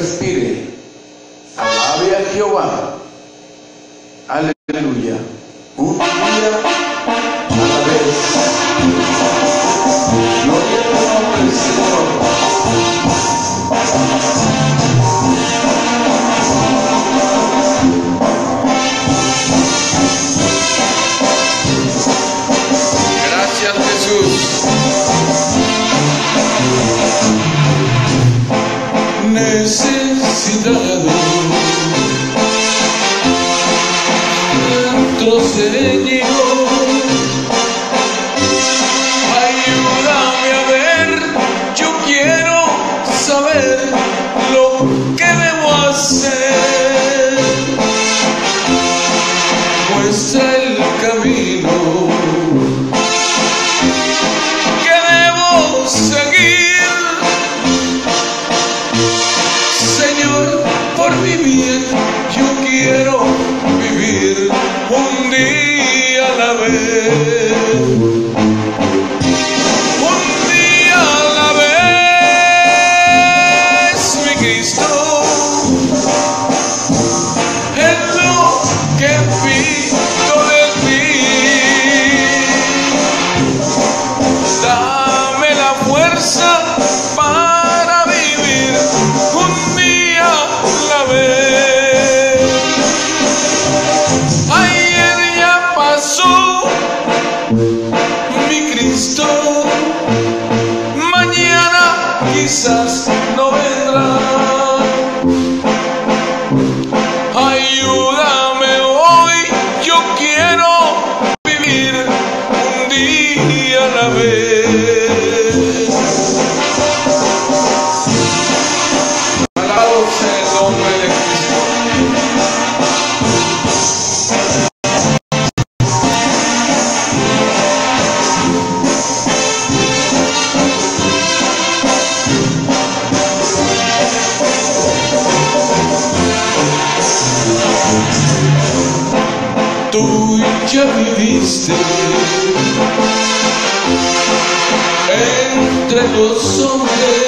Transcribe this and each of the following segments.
respire, alabe a Jehová. Aleluya. Un día a la vez. Gloria a tu nombre, Señor. Gracias, Jesús. Necesitado dentro, Señor, ayúdame a ver, yo quiero saber lo que debo hacer. Muestra el camino que debo seguir, Señor, por mi bien yo quiero vivir un día a la vez. Un día a la vez, mi Cristo, es lo que pido de ti. Dame la fuerza para vivir un día a la vez. Ayer ya pasó, mi Cristo, mañana quizás no vendrá. Ayúdame hoy, yo quiero vivir un día a la vez. Alabado sea el nombre de Cristo. Tú ya viviste entre los hombres.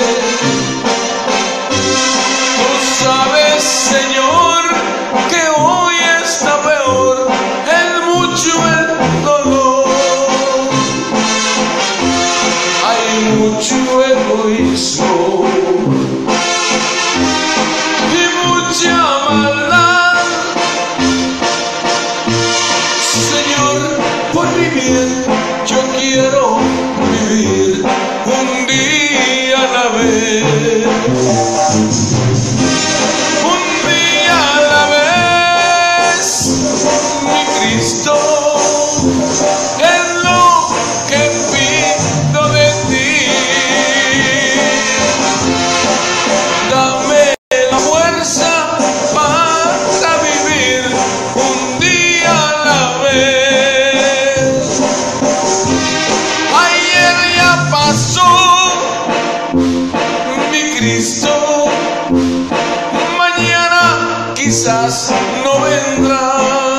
Tú sabes, Señor, que hoy está peor, es mucho el dolor. Hay mucho egoísmo y mucha maldad. Señor, por mi bien, yo quiero vivir un día a la vez. Un día a la vez, mi Cristo, es lo que pido de ti. Dame la fuerza para vivir un día a la vez. Ayer ya pasó, mi Cristo, mañana quizás no vendrá.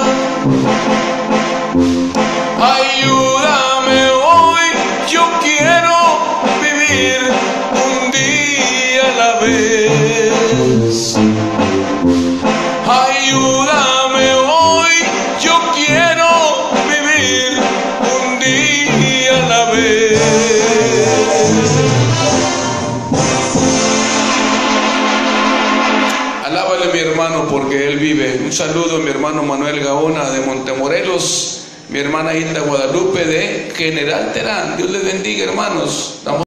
Ayúdame hoy, yo quiero vivir un día a la vez. Ayúdame hoy, yo quiero vivir un día a la vez. Alábale, mi hermano, porque él vive. Un saludo a mi hermano Manuel Gaona de Montemorelos, mi hermana Hilda Guadalupe de General Terán. Dios les bendiga, hermanos.